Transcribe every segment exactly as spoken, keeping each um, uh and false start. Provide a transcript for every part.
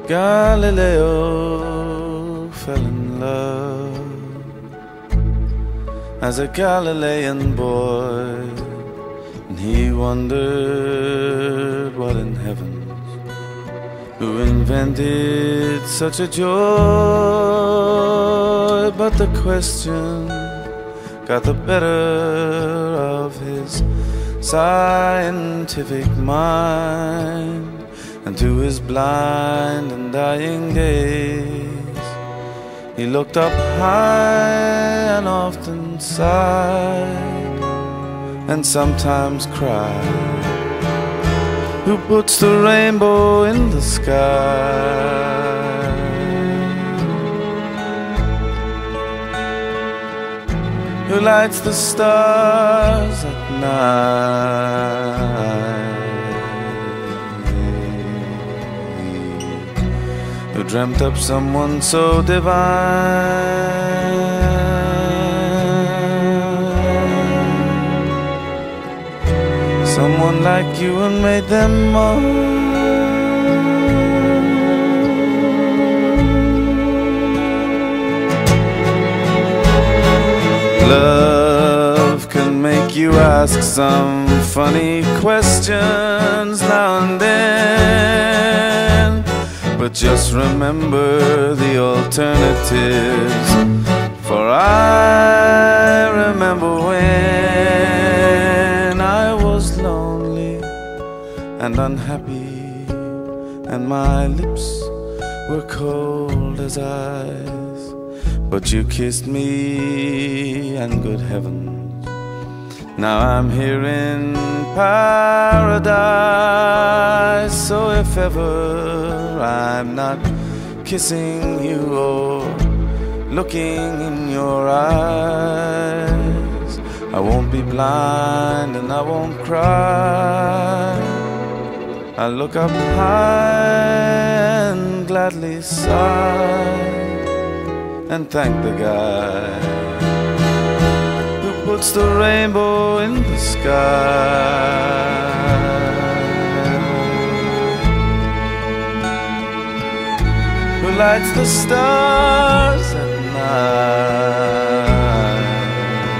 Galileo fell in love as a Galilean boy, and he wondered what in heavens, who invented such a joy. But the question got the better of his scientific mind, and to his blind and dying gaze he looked up high and often sighed and sometimes cried. Who puts the rainbow in the sky? Who lights the stars at night? Who dreamt up someone so divine, someone like you, and made them all. Love can make you ask some funny questions now and then, but just remember the alternatives. For I remember when I was lonely and unhappy, and my lips were cold as ice, but you kissed me, and good heavens, now I'm here in paradise. So if ever I'm not kissing you or looking in your eyes, I won't be blind and I won't cry. I'll look up high and gladly sigh and thank the guy who puts the rainbow in the sky, who lights the stars at night,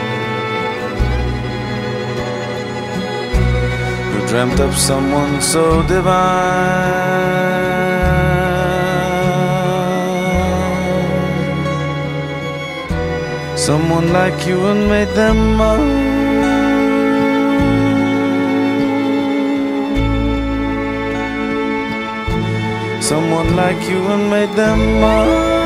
who dreamt up someone so divine, someone like you, and made them all. Someone like you, and made them all.